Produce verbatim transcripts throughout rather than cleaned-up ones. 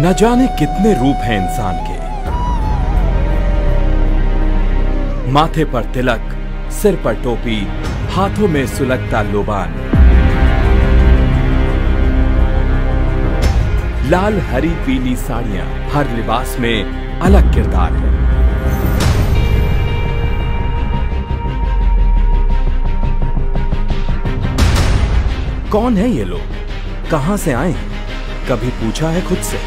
न जाने कितने रूप हैं इंसान के। माथे पर तिलक, सिर पर टोपी, हाथों में सुलगता लोबान। लाल हरी पीली साड़ियां, हर लिबास में अलग किरदार है। कौन है ये लोग, कहां से आए हैं, कभी पूछा है खुद से?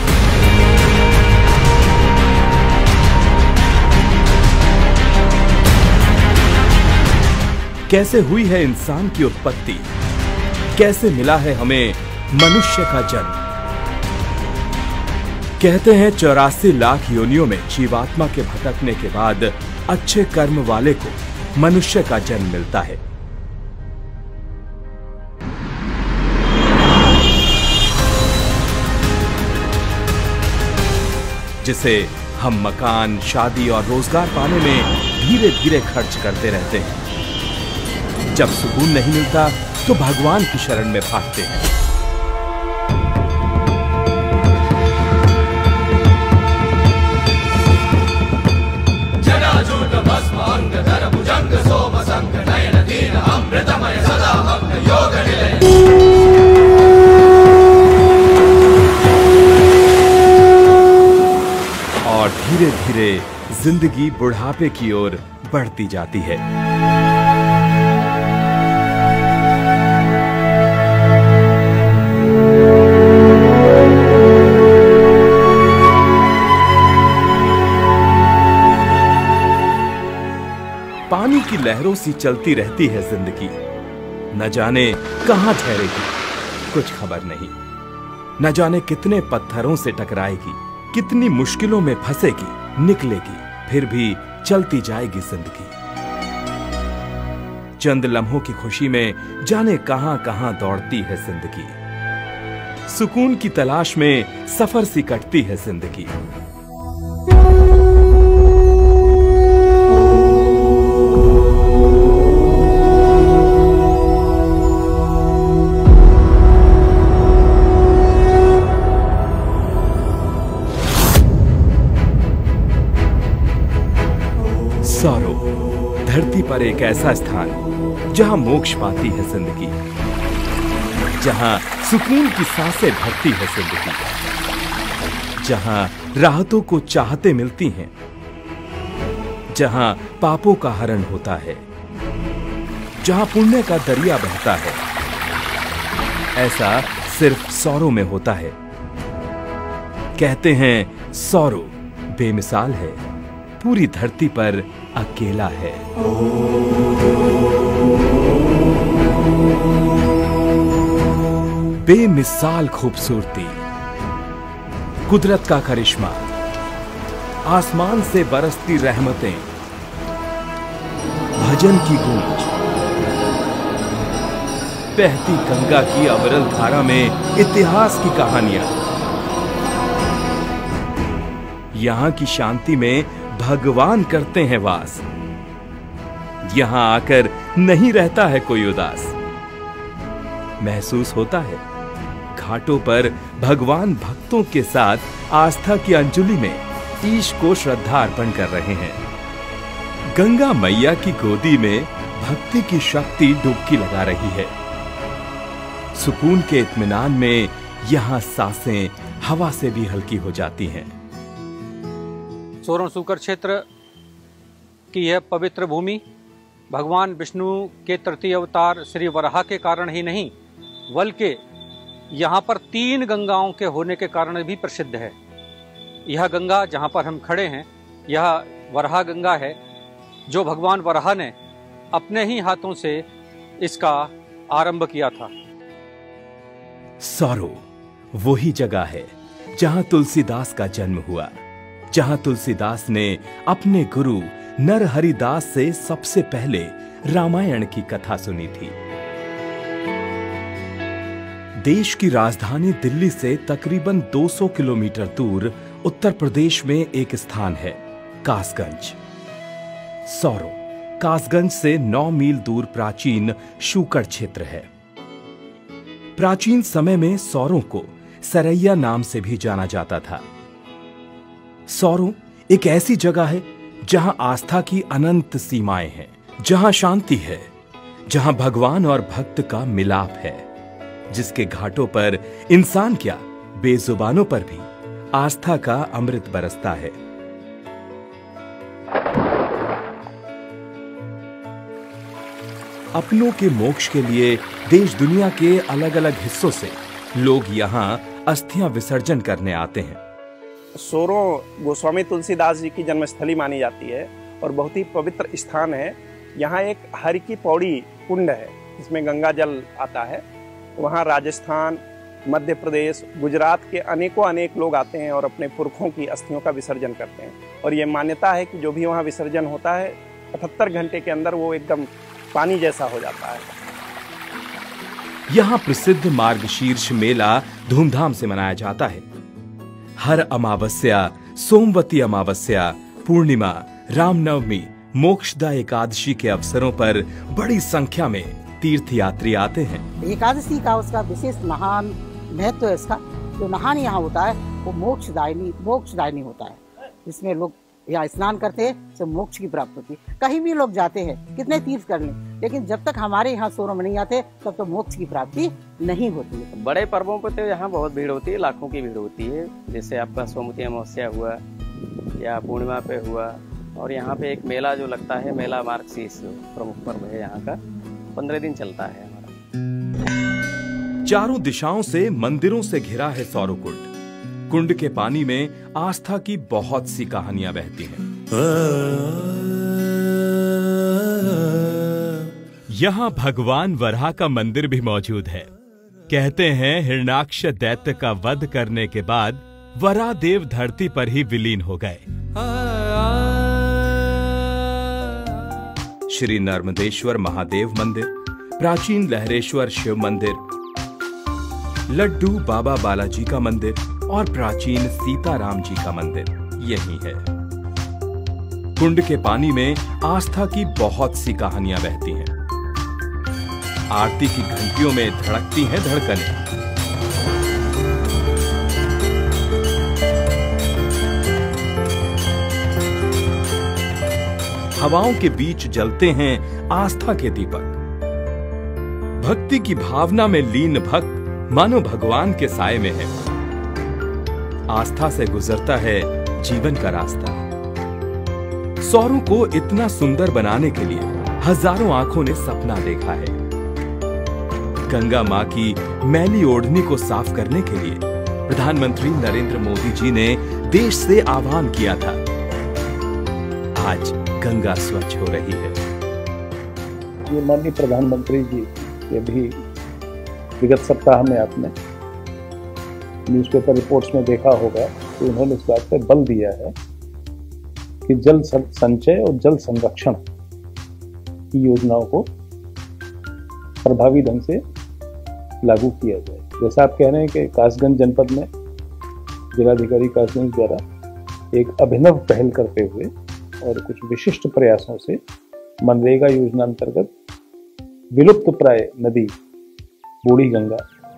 कैसे हुई है इंसान की उत्पत्ति, कैसे मिला है हमें मनुष्य का जन्म? कहते हैं चौरासी लाख योनियों में जीवात्मा के भटकने के बाद अच्छे कर्म वाले को मनुष्य का जन्म मिलता है। जिसे हम मकान, शादी और रोजगार पाने में धीरे धीरे खर्च करते रहते हैं। जब सुकून नहीं मिलता तो भगवान की शरण में भागते हैं। जटाजूट भस्म अंगधर भुजंग सोम संग नयन दीन अमृतमय सदा मग्न योग निलय। और धीरे धीरे जिंदगी बुढ़ापे की ओर बढ़ती जाती है। पानी की लहरों सी चलती रहती है जिंदगी, न जाने कहां ठहरेगी, कुछ खबर नहीं। न जाने कितने पत्थरों से टकराएगी, कितनी मुश्किलों में फंसेगी, निकलेगी, फिर भी चलती जाएगी जिंदगी। चंद लम्हों की खुशी में जाने कहां कहां दौड़ती है जिंदगी। सुकून की तलाश में सफर सी कटती है जिंदगी। सौरो, धरती पर एक ऐसा स्थान जहां मोक्ष पाती है जिंदगी, जहां सुकून की सांसें भरती है जिंदगी, जहां राहतों को चाहते मिलती हैं, जहां पापों का हरण होता है, जहां पुण्य का दरिया बहता है। ऐसा सिर्फ सौरों में होता है। कहते हैं सौरो बेमिसाल है, पूरी धरती पर अकेला है। बेमिसाल खूबसूरती, कुदरत का करिश्मा, आसमान से बरसती रहमतें, भजन की गूंज, बहती गंगा की अविरल धारा में इतिहास की कहानियां। यहां की शांति में भगवान करते हैं वास। यहां आकर नहीं रहता है कोई उदास। महसूस होता है घाटों पर भगवान भक्तों के साथ आस्था की अंजलि में ईश को श्रद्धा अर्पण कर रहे हैं। गंगा मैया की गोदी में भक्ति की शक्ति डुबकी लगा रही है। सुकून के इत्मीनान में यहां सांसें हवा से भी हल्की हो जाती हैं। सोरण सूकर क्षेत्र की यह पवित्र भूमि भगवान विष्णु के तृतीय अवतार श्री वराह के कारण ही नहीं, बल्कि यहाँ पर तीन गंगाओं के होने के कारण भी प्रसिद्ध है। यह गंगा जहाँ पर हम खड़े हैं, यह वराह गंगा है, जो भगवान वराह ने अपने ही हाथों से इसका आरंभ किया था। सौरो वही जगह है जहाँ तुलसीदास का जन्म हुआ, जहां तुलसीदास ने अपने गुरु नरहरिदास से सबसे पहले रामायण की कथा सुनी थी। देश की राजधानी दिल्ली से तकरीबन दो सौ किलोमीटर दूर उत्तर प्रदेश में एक स्थान है, कासगंज। सौरो कासगंज से नौ मील दूर प्राचीन शूकर क्षेत्र है। प्राचीन समय में सौरों को सरैया नाम से भी जाना जाता था। सौरों एक ऐसी जगह है जहां आस्था की अनंत सीमाएं हैं, जहां शांति है, जहां भगवान और भक्त का मिलाप है, जिसके घाटों पर इंसान क्या बेजुबानों पर भी आस्था का अमृत बरसता है। अपनों के मोक्ष के लिए देश दुनिया के अलग अलग हिस्सों से लोग यहाँ अस्थियां विसर्जन करने आते हैं। सोरों गोस्वामी तुलसीदास जी की जन्मस्थली मानी जाती है और बहुत ही पवित्र स्थान है। यहाँ एक हरि की पौड़ी कुंड है, इसमें गंगा जल आता है। वहाँ राजस्थान, मध्य प्रदेश, गुजरात के अनेकों अनेक लोग आते हैं और अपने पुरखों की अस्थियों का विसर्जन करते हैं। और ये मान्यता है कि जो भी वहाँ विसर्जन होता है अठहत्तर घंटे के अंदर वो एकदम पानी जैसा हो जाता है। यहाँ प्रसिद्ध मार्गशीर्ष मेला धूमधाम से मनाया जाता है। हर अमावस्या, सोमवती अमावस्या, पूर्णिमा, रामनवमी, मोक्षदा एकादशी के अवसरों पर बड़ी संख्या में तीर्थयात्री आते हैं। एकादशी का उसका विशेष महान महत्व है। इसका जो नहान यहाँ होता है वो मोक्षदायिनी मोक्षदायिनी होता है। इसमें लोग यहाँ स्नान करते हैं तो मोक्ष की प्राप्ति होती है। कहीं भी लोग जाते हैं, कितने तीर्थ कर लें, लेकिन जब तक हमारे यहाँ सोरों में नहीं आते तब तो मोक्ष की प्राप्ति नहीं होती है। बड़े पर्वों पर तो यहाँ बहुत भीड़ होती है, लाखों की भीड़ होती है। जैसे आपका सोमवती अमावस्या हुआ या पूर्णिमा पे हुआ। और यहाँ पे एक मेला जो लगता है, मेला मार्गशीर्ष प्रमुख पर्व है यहाँ का, पंद्रह दिन चलता है हमारा। चारों दिशाओं से मंदिरों से घिरा है सौर कुंड। कुंड के पानी में आस्था की बहुत सी कहानियां बहती हैं। यहाँ भगवान वराह का मंदिर भी मौजूद है। कहते हैं हिरण्याक्ष दैत्य का वध करने के बाद वराह देव धरती पर ही विलीन हो गए। श्री नर्मदेश्वर महादेव मंदिर, प्राचीन लहरेश्वर शिव मंदिर, लड्डू बाबा बालाजी का मंदिर और प्राचीन सीताराम जी का मंदिर यही है। कुंड के पानी में आस्था की बहुत सी कहानियां बहती हैं। आरती की घंटियों में धड़कती हैं धड़कनें। हवाओं के बीच जलते हैं आस्था के दीपक। भक्ति की भावना में लीन भक्त मानो भगवान के साए में है। आस्था से गुजरता है जीवन का रास्ता। सौरों को इतना सुंदर बनाने के लिए हजारों आंखों ने सपना देखा है। गंगा मां की मैली ओढ़नी को साफ करने के लिए प्रधानमंत्री नरेंद्र मोदी जी ने देश से आह्वान किया था। आज गंगा स्वच्छ हो रही है। ये माननीय प्रधानमंत्री जी ये भी विगत सप्ताह में आपने न्यूज़पेपर रिपोर्ट्स में देखा होगा कि उन्होंने इस बात पर बल दिया है कि जल संचय और जल संरक्षण की योजनाओं को प्रभावी ढंग से लागू किया जाए। जैसा आप कह रहे हैं कि कासगंज जनपद में जिलाधिकारी कासगंज द्वारा एक अभिनव पहल करते हुए और कुछ विशिष्ट प्रयासों से मनरेगा योजना अंतर्गत विलुप्त प्राय नदी बूढ़ी गंगा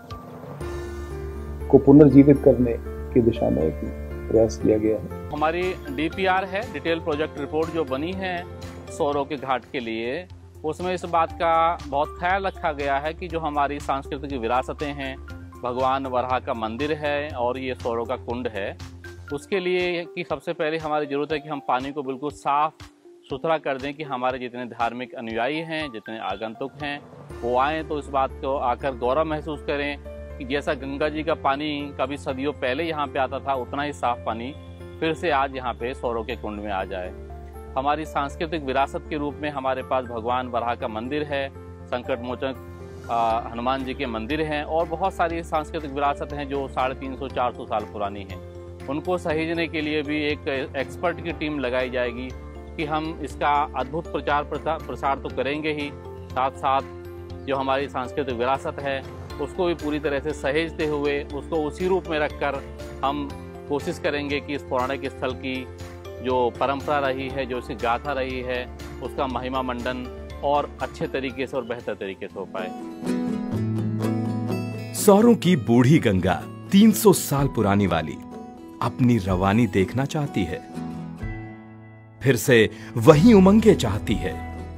को पुनर्जीवित करने की दिशा में एक प्रयास किया गया है। हमारी डीपीआर है, डिटेल प्रोजेक्ट रिपोर्ट जो बनी है सौरों के घाट के लिए, उसमें इस बात का बहुत ख्याल रखा गया है कि जो हमारी सांस्कृतिक विरासतें हैं, भगवान वराह का मंदिर है और ये सौरों का कुंड है, उसके लिए कि सबसे पहले हमारी ज़रूरत है कि हम पानी को बिल्कुल साफ़ सुथरा कर दें कि हमारे जितने धार्मिक अनुयायी हैं, जितने आगंतुक हैं, वो आएँ तो इस बात को आकर गौरव महसूस करें कि जैसा गंगा जी का पानी कभी सदियों पहले यहाँ पे आता था, उतना ही साफ़ पानी फिर से आज यहाँ पे सौरों के कुंड में आ जाए। हमारी सांस्कृतिक विरासत के रूप में हमारे पास भगवान वराह का मंदिर है, संकट मोचन हनुमान जी के मंदिर हैं और बहुत सारी सांस्कृतिक विरासत हैं जो साढ़े तीन सौ चार सौ साल पुरानी हैं। उनको सहेजने के लिए भी एक एक्सपर्ट की टीम लगाई जाएगी कि हम इसका अद्भुत प्रचार प्रसार तो करेंगे ही, साथ साथ जो हमारी सांस्कृतिक विरासत है उसको भी पूरी तरह से सहेजते हुए उसको उसी रूप में रखकर हम कोशिश करेंगे कि इस पौराणिक स्थल की जो परंपरा रही है, जो इसकी गाथा रही है, उसका महिमा मंडन और अच्छे तरीके से और बेहतर तरीके से हो पाए। सौरों की बूढ़ी गंगा तीन सौ साल पुरानी वाली अपनी रवानी देखना चाहती है, फिर से वही उमंगे चाहती है।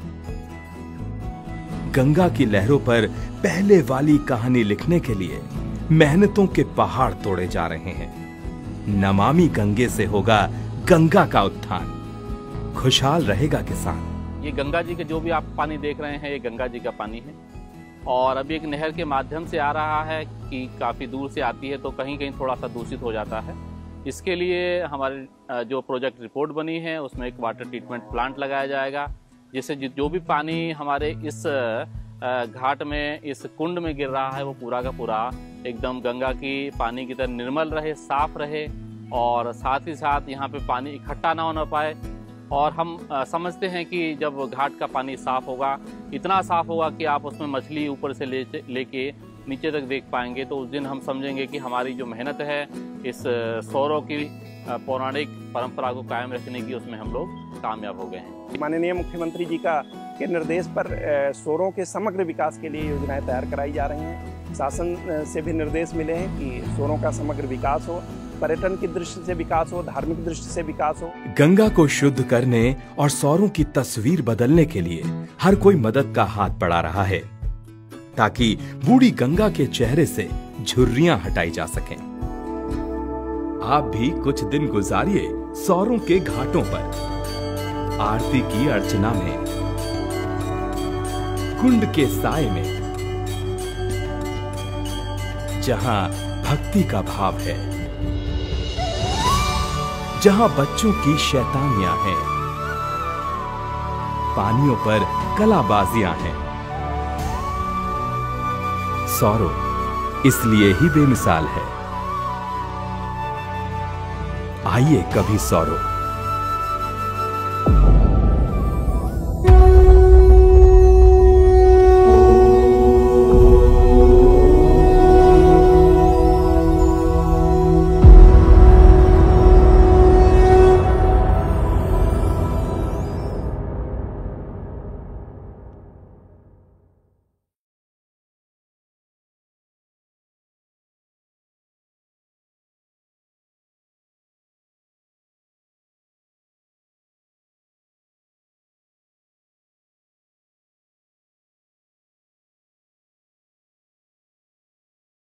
गंगा की लहरों पर पहले वाली कहानी लिखने के लिए मेहनतों के पहाड़ तोड़े जा रहे हैं। नमामि गंगे से होगा गंगा का उत्थान, खुशहाल रहेगा किसान। ये गंगा जी के जो भी आप पानी देख रहे हैं, ये गंगा जी का पानी है और अभी एक नहर के माध्यम से आ रहा है कि काफ़ी दूर से आती है तो कहीं कहीं थोड़ा सा दूषित हो जाता है। इसके लिए हमारे जो प्रोजेक्ट रिपोर्ट बनी है उसमें एक वाटर ट्रीटमेंट प्लांट लगाया जाएगा, जिससे जो भी पानी हमारे इस घाट में, इस कुंड में गिर रहा है वो पूरा का पूरा एकदम गंगा की पानी की तरह निर्मल रहे, साफ रहे और साथ ही साथ यहाँ पे पानी इकट्ठा ना होना पाए। और हम समझते हैं कि जब घाट का पानी साफ होगा, इतना साफ होगा कि आप उसमें मछली ऊपर से ले लेके नीचे तक देख पाएंगे, तो उस दिन हम समझेंगे कि हमारी जो मेहनत है इस सौरों की पौराणिक परंपरा को कायम रखने की, उसमें हम लोग कामयाब हो गए हैं। माननीय मुख्यमंत्री जी का के निर्देश पर सौरों के समग्र विकास के लिए योजनाएं तैयार कराई जा रही हैं। शासन से भी निर्देश मिले हैं कि सौरों का समग्र विकास हो, पर्यटन की दृष्टि से विकास हो, धार्मिक दृष्टि से विकास हो। गंगा को शुद्ध करने और सौरों की तस्वीर बदलने के लिए हर कोई मदद का हाथ बढ़ा रहा है, ताकि बूढ़ी गंगा के चेहरे से झुर्रियां हटाई जा सकें। आप भी कुछ दिन गुजारिए सौरों के घाटों पर, आरती की अर्चना में, कुंड के साए में, जहां भक्ति का भाव है, जहां बच्चों की शैतानियां हैं, पानियों पर कलाबाजियां हैं। सौरों इसलिए ही बेमिसाल है। आइए कभी सौरों।